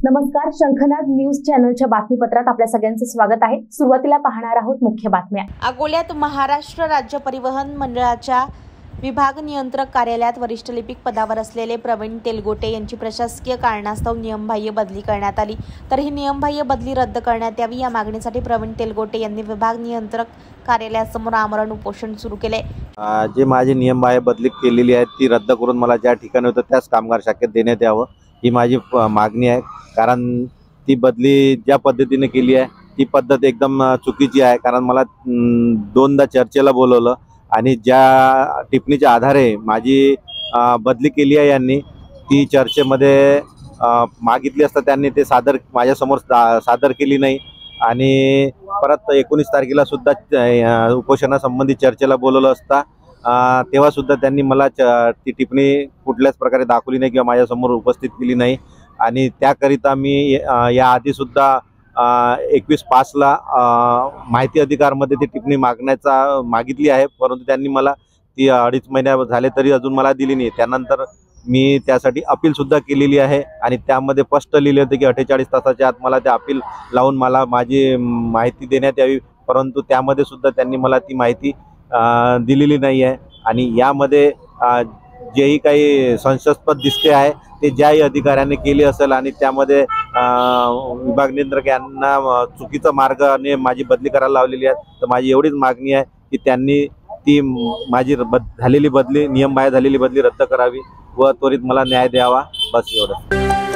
नमस्कार, शंखनाद न्यूज चॅनलच्या बातमीपत्रात आपल्या सगळ्यांचं स्वागत आहे। सुरुवातीला पाहणार आहोत मुख्य बातम्या। अकोल्यात महाराष्ट्र राज्य परिवहन मंडळाच्या विभाग नियंत्रक कार्यालयात वरिष्ठ लिपिक पदावर असलेले प्रवीण तेलगोटे यांची प्रशासकीय कारणास्तव नियमबाह्य बदली करण्यात आली। तर ही नियमबाह्य बदली रद्द करण्यात यावी या मागणीसाठी प्रवीण तेलगोटे यांनी विभाग नियंत्रक कार्यालयासमोर आमरण उपोषण सुरू केले। जे माझी नियमबाह्य बदली केलेली आहे ती रद्द करून मला ज्या ठिकाणी होतं त्याच कामगार शाखेत देण्यात यावं ही माझी मागणी आहे। कारण ती बदली ज्या पद्धतीने केली आहे ती पद्धत एकदम चुकीची आहे। कारण मला दोनदा चर्चेला बोलवलं आणि ज्या टिप्पणीच्या आधारे माझी बदली केली आहे यांनी ती चर्चेमध्ये मागितली असता त्यांनी ते माझ्यासमोर सादर केली नाही। आणि परत 19 तारखेला सुद्धा उपोषणासंबंधी चर्चेला बोलवलं असता तेव्हा सुद्धा त्यांनी मला ती टिप्पणी कुठल्याच प्रकारे दाखवली नाही किंवा माझ्यासमोर उपस्थित केली नाही। आणि त्याकरिता मी या आधी सुद्धा 21/5ला माहिती अधिकारमध्ये ती टिप्पणी मागितली आहे, परंतु त्यांनी मला ती 2.5 महिने झाले तरी अजून मला दिली नाही। त्यानंतर मी त्यासाठी अपील सुद्धा केलेली आहे आणि त्यामध्ये स्पष्ट लिहिले होते की 48 तासाच्या आत मला ते अपील लावून मला माझी माहिती देण्यात यावी, परंतु त्यामध्ये सुद्धा त्यांनी मला ती माहिती दिलेली नाही आहे। आणि यामध्ये जेही काही संशयास्पद दिसते आहे ते ज्याही अधिकाऱ्याने केले असेल आणि त्यामध्ये विभाग नियंत्रक यांना चुकीचा मार्गाने माझी बदली करायला लावलेली आहे। तर माझी एवढीच मागणी आहे की त्यांनी ती माझी झालेली बदली नियमबाह्य झालेली बदली रद्द करावी व त्वरित मला न्याय द्यावा, बस एवढं।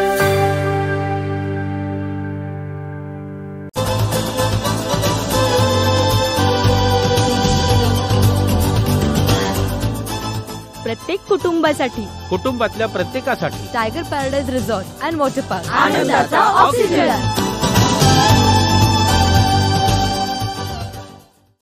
प्रत्येक कुटुंबातल्या प्रत्येकासाठी tiger paradise resort and water park आनंदाचा ऑक्सिजन।